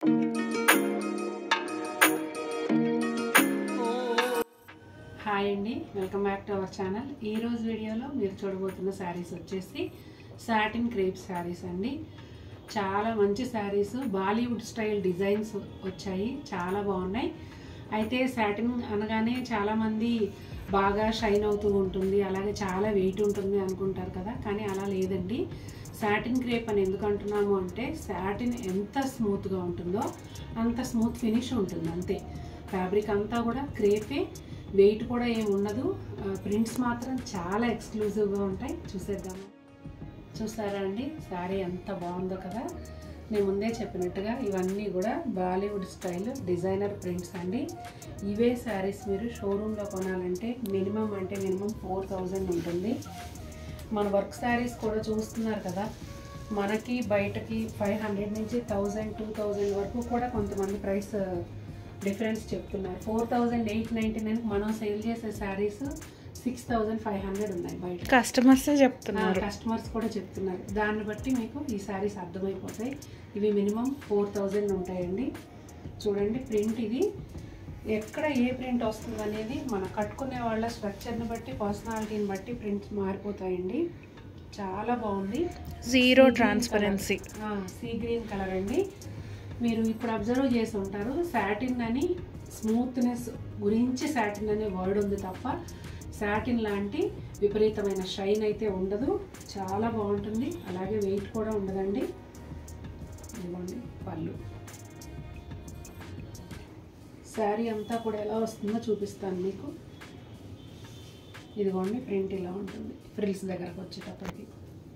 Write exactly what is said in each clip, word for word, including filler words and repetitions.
Hi అండి, welcome back to our channel. ఈరోజు వీడియోలో మీరు చూడబోతున్న శారీస్ వచ్చేసి సాటిన్ క్రేప్ శారీస్ అండి. చాలా మంచి శారీస్, బాలీవుడ్ స్టైల్ డిజైన్స్ వచ్చాయి, చాలా బాగున్నాయి. అయితే సాటిన్ అనగానే చాలామంది బాగా షైన్ అవుతూ ఉంటుంది, అలాగే చాలా వెయిట్ ఉంటుంది అనుకుంటారు కదా, కానీ అలా లేదండి. సాటిన్ క్రేప్ అని ఎందుకు అంటున్నాము అంటే సాటిన్ ఎంత స్మూత్గా ఉంటుందో అంత స్మూత్ ఫినిష్ ఉంటుంది అంతే. ఫ్యాబ్రిక్ అంతా కూడా క్రేపే, వెయిట్ కూడా ఏమి ఉండదు. ప్రింట్స్ మాత్రం చాలా ఎక్స్క్లూజివ్గా ఉంటాయి. చూసేద్దాము. చూసారా అండి శారీ ఎంత బాగుందో కదా. నేను ముందే చెప్పినట్టుగా ఇవన్నీ కూడా బాలీవుడ్ స్టైల్ డిజైనర్ ప్రింట్స్ అండి. ఇవే శారీస్ మీరు షోరూంలో కొనాలంటే మినిమం అంటే మినిమం ఫోర్ థౌజండ్ ఉంటుంది. మన వర్క్ శారీస్ కూడా చూస్తున్నారు కదా, మనకి బయటకి ఫైవ్ హండ్రెడ్ నుంచి థౌజండ్ టూ థౌజండ్ వరకు కూడా కొంతమంది ప్రైస్ డిఫరెన్స్ చెప్తున్నారు. Four thousand eight ninety nine మనం సేల్ చేసే saris six thousand five hundred ఉన్నాయి బయట. కస్టమర్స్ చెప్తున్నారు కస్టమర్స్ కూడా చెప్తున్నారు. దాన్ని బట్టి మీకు ఈ శారీస్ అర్థమైపోతాయి. ఇవి మినిమం ఫోర్ థౌజండ్ ఉంటాయండి. చూడండి ప్రింట్, ఇది ఎక్కడ ఏ ప్రింట్ వస్తుంది అనేది మన కట్టుకునే వాళ్ళ స్ట్రక్చర్ని బట్టి, పర్సనాలిటీని బట్టి ప్రింట్స్ మారిపోతాయండి. చాలా బాగుంది. Zero transparency sea green colour అండి. మీరు ఇప్పుడు అబ్జర్వ్ చేసి ఉంటారు, సాటిన్ అని స్మూత్నెస్ గురించి సాటిన్ అనే వర్డ్ ఉంది తప్ప సాటిన్ లాంటి విపరీతమైన షైన్ అయితే ఉండదు. చాలా బాగుంటుంది, అలాగే వెయిట్ కూడా ఉండదండి. ఇదిగోండి పళ్ళు. శారీ అంతా కూడా ఎలా వస్తుందో చూపిస్తాను మీకు. ఇదిగోండి ప్రింట్ ఇలా ఉంటుంది ఫ్రిల్స్ దగ్గరకు వచ్చేటప్పటికి.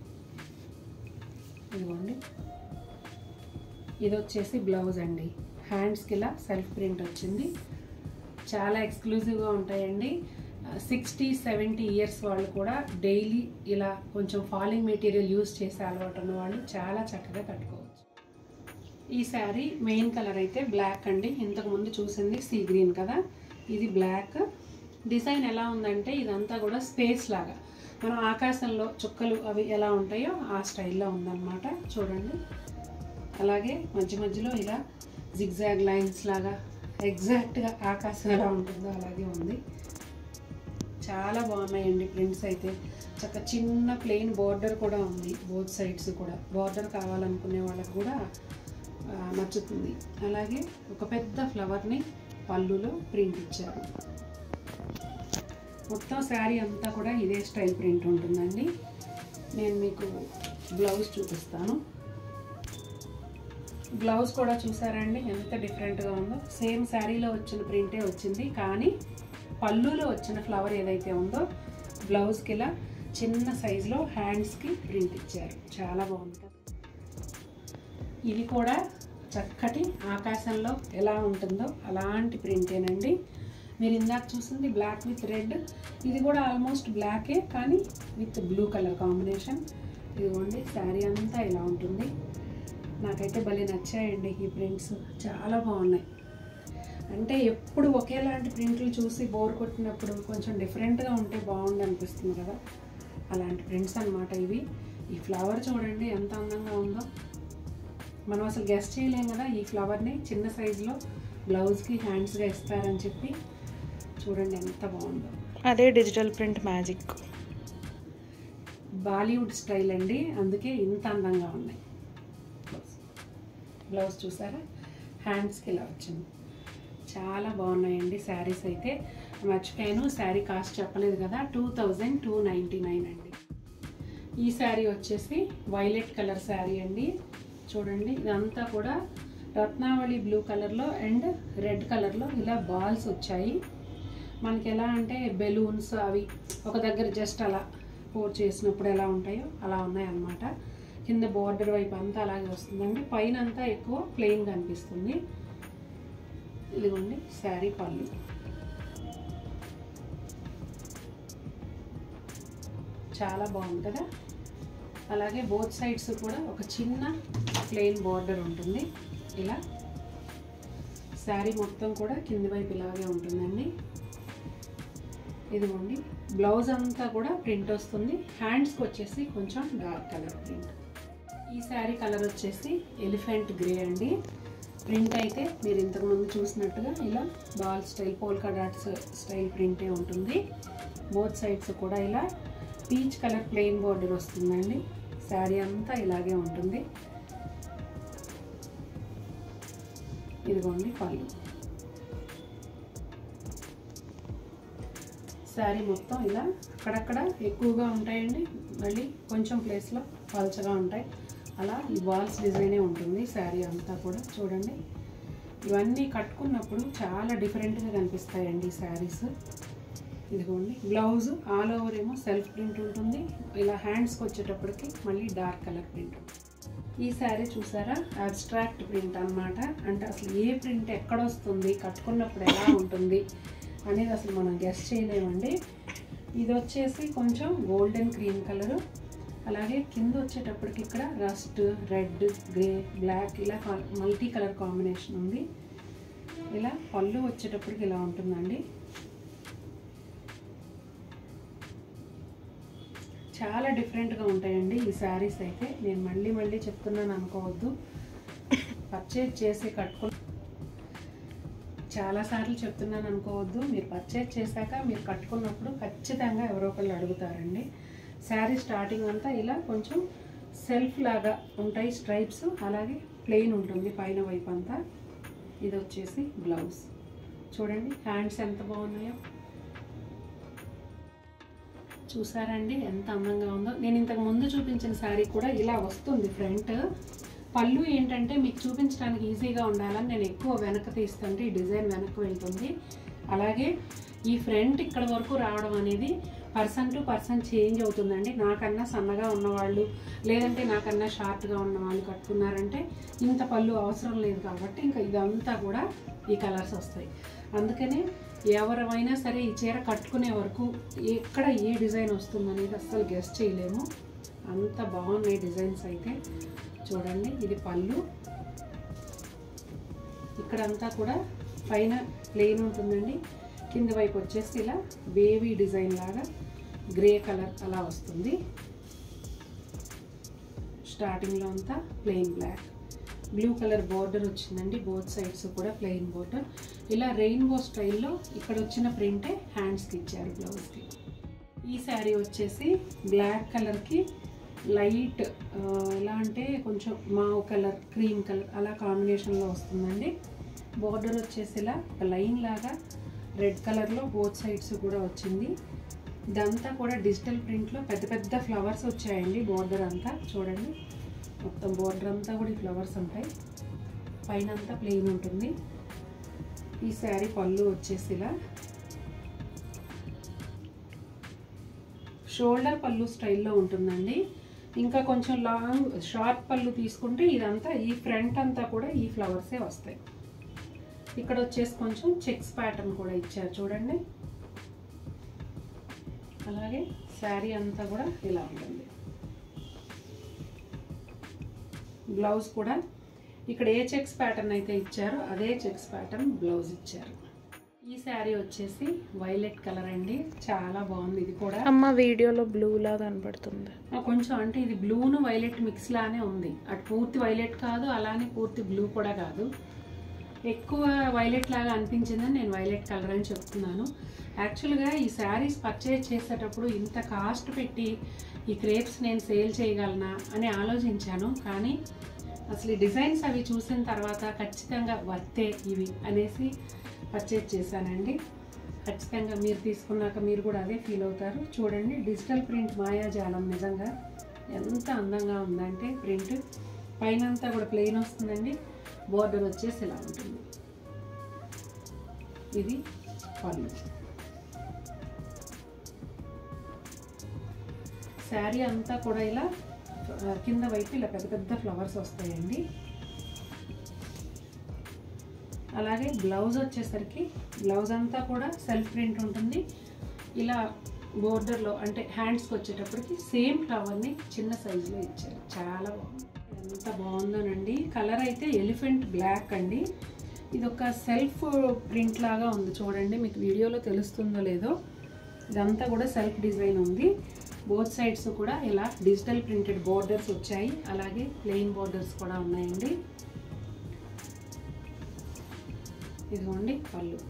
ఇదిగోండి ఇది వచ్చేసి బ్లౌజ్ అండి. హ్యాండ్స్కి ఇలా సెల్ఫ్ ప్రింట్ వచ్చింది. చాలా ఎక్స్క్లూజివ్గా ఉంటాయండి. సిక్స్టీ సెవెంటీ ఇయర్స్ వాళ్ళు కూడా డైలీ ఇలా కొంచెం ఫాలింగ్ మెటీరియల్ యూజ్ చేసే అలవాటు ఉన్న వాళ్ళు చాలా చక్కగా కట్టుకోవచ్చు. ఈ శారీ మెయిన్ కలర్ అయితే బ్లాక్ అండి. ఇంతకుముందు చూసింది సీ గ్రీన్ కదా, ఇది బ్లాక్. డిజైన్ ఎలా ఉందంటే ఇదంతా కూడా స్పేస్ లాగా, మనం ఆకాశంలో చుక్కలు అవి ఎలా ఉంటాయో ఆ స్టైల్లో ఉందన్నమాట. చూడండి, అలాగే మధ్య మధ్యలో ఇలా జిగ్జాగ్ లైన్స్ లాగా ఎగ్జాక్ట్గా ఆకాశం ఎలా ఉంటుందో అలాగే ఉంది. చాలా బాగున్నాయండి ప్రింట్స్ అయితే. చక్క చిన్న ప్లెయిన్ బార్డర్ కూడా ఉంది, బోత్ సైడ్స్ కూడా. బార్డర్ కావాలనుకునే వాళ్ళకి కూడా నచ్చుతుంది. అలాగే ఒక పెద్ద ఫ్లవర్ని పళ్ళులో ప్రింట్ ఇచ్చారు. మొత్తం శారీ అంతా కూడా ఇదే స్టైల్ ప్రింట్ ఉంటుందండి. నేను మీకు బ్లౌజ్ చూపిస్తాను. బ్లౌజ్ కూడా చూసారండి ఎంత డిఫరెంట్గా ఉందో. సేమ్ శారీలో వచ్చిన ప్రింటే వచ్చింది, కానీ పళ్ళులో వచ్చిన ఫ్లవర్ ఏదైతే ఉందో బ్లౌజ్కి ఇలా చిన్న సైజులో హ్యాండ్స్కి ప్రింట్ ఇచ్చారు. చాలా బాగుంది కదా. ఇది కూడా చక్కటి ఆకాశంలో ఎలా ఉంటుందో అలాంటి ప్రింటేనండి. మీరు ఇందాక చూసింది బ్లాక్ విత్ రెడ్, ఇది కూడా ఆల్మోస్ట్ బ్లాకే కానీ విత్ బ్లూ కలర్ కాంబినేషన్. ఇదిగోండి శారీ అంతా ఇలా ఉంటుంది. నాకైతే భలే నచ్చాయండి ఈ ప్రింట్స్, చాలా బాగున్నాయి. అంటే ఎప్పుడు ఒకేలాంటి ప్రింట్లు చూసి బోర్ కొట్టినప్పుడు కొంచెం డిఫరెంట్గా ఉంటే బాగుంది అనిపిస్తుంది కదా, అలాంటి ప్రింట్స్ అన్నమాట ఇవి. ఈ ఫ్లవర్ చూడండి ఎంత అందంగా ఉందో. మనం అసలు గెస్ట్ చేయలేము కదా ఈ ఫ్లవర్ని చిన్న సైజులో బ్లౌజ్కి హ్యాండ్స్గా ఇస్తారని చెప్పి. చూడండి ఎంత బాగుందో. అదే digital print magic. Bollywood style అండి, అందుకే ఇంత అందంగా ఉన్నాయి. బ్లౌజ్ చూసారా, హ్యాండ్స్కి ఇలా వచ్చింది. చాలా బాగున్నాయండి శారీస్ అయితే. మర్చిపోయాను, శారీ కాస్ట్ చెప్పలేదు కదా, two thousand two ninety nine అండి. ఈ శారీ వచ్చేసి వైలెట్ కలర్ శారీ అండి. చూడండి ఇదంతా కూడా రత్నావళి బ్లూ కలర్లో అండ్ రెడ్ కలర్లో ఇలా బాల్స్ వచ్చాయి. మనకి ఎలా అంటే బెలూన్స్ అవి ఒక దగ్గర జస్ట్ అలా పోర్ చేసినప్పుడు ఎలా ఉంటాయో అలా ఉన్నాయన్నమాట. కింద బార్డర్ వైపు అంతా అలాగే వస్తుందండి. పైన అంతా ఎక్కువ ప్లెయిన్గా అనిపిస్తుంది. ఇదిగోండి శారీ పళ్ళు. చాలా బాగుంది కదా. అలాగే బోత్ సైడ్స్ కూడా ఒక చిన్న ప్లెయిన్ బార్డర్ ఉంటుంది ఇలా. శారీ మొత్తం కూడా కింది వైపు ఇలాగే ఉంటుందండి. ఇదిగోండి బ్లౌజ్ అంతా కూడా ప్రింట్ వస్తుంది. హ్యాండ్స్కి వచ్చేసి కొంచెం డార్క్ కలర్ ప్రింట్. ఈ శారీ కలర్ వచ్చేసి ఎలిఫెంట్ గ్రే అండి. ప్రింట్ అయితే మీరు ఇంతకుముందు చూసినట్టుగా ఇలా ball style polka dots style ప్రింటే ఉంటుంది. బోత్ సైడ్స్ కూడా ఇలా పీచ్ కలర్ ప్లెయిన్ బోర్డర్ వస్తుందండి. శారీ అంతా ఇలాగే ఉంటుంది. ఇదిగోండి పళ్ళు. శారీ మొత్తం ఇలా అక్కడక్కడ ఎక్కువగా ఉంటాయండి, మళ్ళీ కొంచెం ప్లేస్లో పల్చగా ఉంటాయి. అలా ఈ బాల్స్ డిజైనే ఉంటుంది శారీ అంతా కూడా. చూడండి, ఇవన్నీ కట్టుకున్నప్పుడు చాలా డిఫరెంట్గా కనిపిస్తాయండి ఈ శారీస్. ఇదిగోండి బ్లౌజ్ ఆల్ ఓవర్ ఏమో సెల్ఫ్ ప్రింట్ ఉంటుంది. ఇలా హ్యాండ్స్కి వచ్చేటప్పటికి మళ్ళీ డార్క్ కలర్ ప్రింట్. ఈ శారీ చూసారా, అబ్స్ట్రాక్ట్ ప్రింట్ అన్నమాట. అంటే అసలు ఏ ప్రింట్ ఎక్కడ వస్తుంది, కట్టుకున్నప్పుడు ఎలా ఉంటుంది అనేది అసలు మనం గెస్ చేయలేమండి. ఇది వచ్చేసి కొంచెం గోల్డెన్ క్రీమ్ కలరు, అలాగే కింద వచ్చేటప్పటికి ఇక్కడ రస్ట్, రెడ్, గ్రే, బ్లాక్ ఇలా మల్టీ కలర్ కాంబినేషన్ ఉంది. ఇలా పళ్ళు వచ్చేటప్పటికి ఇలా ఉంటుందండి. చాలా డిఫరెంట్గా ఉంటాయండి ఈ శారీస్ అయితే. నేను మళ్ళీ మళ్ళీ చెప్తున్నాను అనుకోవద్దు, పర్చేజ్ చేసి కట్టుకుని చాలాసార్లు చెప్తున్నాను అనుకోవద్దు. మీరు పర్చేజ్ చేశాక మీరు కట్టుకున్నప్పుడు ఖచ్చితంగా ఎవరో ఒకళ్ళు అడుగుతారండి. శారీ స్టార్టింగ్ అంతా ఇలా కొంచెం సెల్ఫ్ లాగా ఉంటాయి స్ట్రైప్స్, అలాగే ప్లెయిన్ ఉంటుంది పైన వైపు అంతా. ఇది వచ్చేసి బ్లౌజ్. చూడండి హ్యాండ్స్ ఎంత బాగున్నాయో, చూసారండి ఎంత అందంగా ఉందో. నేను ఇంతకు ముందు చూపించిన శారీ కూడా ఇలా వస్తుంది ఫ్రంట్. పళ్ళు ఏంటంటే మీకు చూపించడానికి ఈజీగా ఉండాలని నేను ఎక్కువ వెనక తీస్తుంటే ఈ డిజైన్ వెనక్కి వెళ్తుంది. అలాగే ఈ ఫ్రంట్ ఇక్కడ వరకు రావడం అనేది పర్సన్ టు పర్సన్ చేంజ్ అవుతుందండి. నాకన్నా సన్నగా ఉన్నవాళ్ళు, లేదంటే నాకన్నా షార్ట్గా ఉన్న వాళ్ళు కట్టుకున్నారంటే ఇంత పళ్ళు అవసరం లేదు కాబట్టి ఇంకా ఇదంతా కూడా ఈ కలర్స్ వస్తాయి. అందుకనే ఎవరైనా సరే ఈ చీర కట్టుకునే వరకు ఎక్కడ ఏ డిజైన్ వస్తుందనేది అస్సలు గెస్ చేయలేము. అంత బాగున్నాయి డిజైన్స్ అయితే. చూడండి ఇది పళ్ళు, ఇక్కడంతా కూడా పైన ప్లెయిన్ ఉంటుందండి, కింద వైపు వచ్చేసి ఇలా బేబీ డిజైన్ లాగా గ్రే కలర్ అలా వస్తుంది. స్టార్టింగ్లో అంతా plain black, blue colour border వచ్చిందండి. బోత్ సైడ్స్ కూడా ప్లెయిన్ బార్డర్. ఇలా రెయిన్బో స్టైల్లో ఇక్కడ వచ్చిన ప్రింటే హ్యాండ్స్కి ఇచ్చారు బ్లౌజ్కి. ఈ శారీ వచ్చేసి బ్లాక్ కలర్కి లైట్ ఎలా అంటే కొంచెం మావ్ కలర్, క్రీమ్ కలర్ అలా కాంబినేషన్లో వస్తుందండి. బార్డర్ వచ్చేసి ఇలా ఒక లైన్ లాగా రెడ్ కలర్లో బోత్ సైడ్స్ కూడా వచ్చింది. ఇదంతా కూడా డిజిటల్ ప్రింట్లో పెద్ద పెద్ద ఫ్లవర్స్ వచ్చాయండి. బార్డర్ అంతా చూడండి, మొత్తం బార్డర్ అంతా కూడా ఈ ఫ్లవర్స్ ఉంటాయి. పైన అంతా ప్లెయిన్ ఉంటుంది. ఈ శారీ పళ్ళు వచ్చేసి ఇలా షోల్డర్ పళ్ళు స్టైల్లో ఉంటుందండి. ఇంకా కొంచెం లాంగ్ షార్ట్ పళ్ళు తీసుకుంటే ఇదంతా ఈ ఫ్రంట్ అంతా కూడా ఈ ఫ్లవర్సే వస్తాయి. ఇక్కడ వచ్చేసి కొంచెం చెక్స్ ప్యాటర్న్ కూడా ఇచ్చారు చూడండి. అలాగే శారీ అంతా కూడా ఇలా ఉంటుంది. బ్లౌజ్ కూడా ఇక్కడ ఏ చెక్స్ ప్యాటర్న్ అయితే ఇచ్చారో అదే చెక్స్ ప్యాటర్న్ బ్లౌజ్ ఇచ్చారు. ఈ శారీ వచ్చేసి వైలెట్ కలర్ అండి, చాలా బాగుంది. ఇది కూడా అమ్మ వీడియోలో బ్లూ లా కనబడుతుంది కొంచెం, అంటే ఇది బ్లూను వైలెట్ మిక్స్ లానే ఉంది. అటు పూర్తి వైలెట్ కాదు, అలానే పూర్తి బ్లూ కూడా కాదు. ఎక్కువ వైలెట్ లాగా అనిపించిందని నేను వైలెట్ కలర్ అని చెప్తున్నాను. యాక్చువల్గా ఈ శారీస్ పర్చేజ్ చేసేటప్పుడు ఇంత కాస్ట్ పెట్టి ఈ క్రేప్స్ నేను సేల్ చేయగలనా అని ఆలోచించాను. కానీ అసలు ఈ డిజైన్స్ అవి చూసిన తర్వాత ఖచ్చితంగా వర్తే ఇవి అనేసి పర్చేజ్ చేశానండి. ఖచ్చితంగా మీరు తీసుకున్నాక మీరు కూడా అదే ఫీల్ అవుతారు. చూడండి డిజిటల్ ప్రింట్ మాయాజాలం నిజంగా ఎంత అందంగా ఉందంటే ప్రింట్. పైన అంతా కూడా ప్లెయిన్ వస్తుందండి, బోర్డర్ వచ్చేసి ఇలా ఉంటుంది. ఇది పళ్ళు. శారీ అంతా కూడా ఇలా కింద వైపు ఇలా పెద్ద పెద్ద ఫ్లవర్స్ వస్తాయండి. అలాగే బ్లౌజ్ వచ్చేసరికి బ్లౌజ్ అంతా కూడా సెల్ఫ్ ప్రింట్ ఉంటుంది. ఇలా బోర్డర్లో అంటే హ్యాండ్స్కి వచ్చేటప్పటికి సేమ్ ఫ్లవర్ని చిన్న సైజులో ఇచ్చారు. చాలా బాగుంది, ఎంత బాగుందోనండి. కలర్ అయితే ఎలిఫెంట్ బ్లాక్ అండి. ఇది ఒక సెల్ఫ్ ప్రింట్ లాగా ఉంది చూడండి, మీకు వీడియోలో తెలుస్తుందో లేదో. ఇదంతా కూడా సెల్ఫ్ డిజైన్ ఉంది. బోత్ సైడ్స్ కూడా ఇలా డిజిటల్ ప్రింటెడ్ బోర్డర్స్ వచ్చాయి, అలాగే ప్లెయిన్ బోర్డర్స్ కూడా ఉన్నాయండి. ఇదిగోండి పళ్ళు.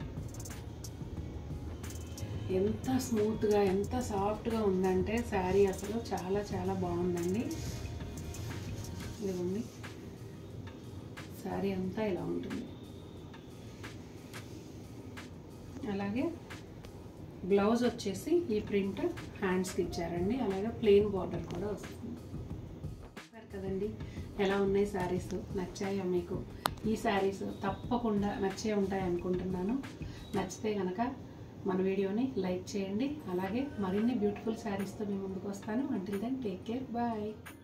ఎంత స్మూత్గా ఎంత సాఫ్ట్గా ఉందంటే శారీ అసలు చాలా చాలా బాగుందండి. ఇదిగోండి శారీ అంతా ఇలా ఉంటుంది. అలాగే బ్లౌజ్ వచ్చేసి ఈ ప్రింట్ హ్యాండ్స్కి ఇచ్చారండి. అలాగే ప్లెయిన్ బార్డర్ కూడా వస్తుంది. కదండి ఎలా ఉన్నాయి శారీస్, నచ్చాయా మీకు? ఈ శారీస్ తప్పకుండా నచ్చే ఉంటాయి అనుకుంటున్నాను. నచ్చితే కనుక మన వీడియోని లైక్ చేయండి. అలాగే మరిన్ని బ్యూటిఫుల్ శారీస్తో మీ ముందుకు వస్తాను. Until then take care, bye.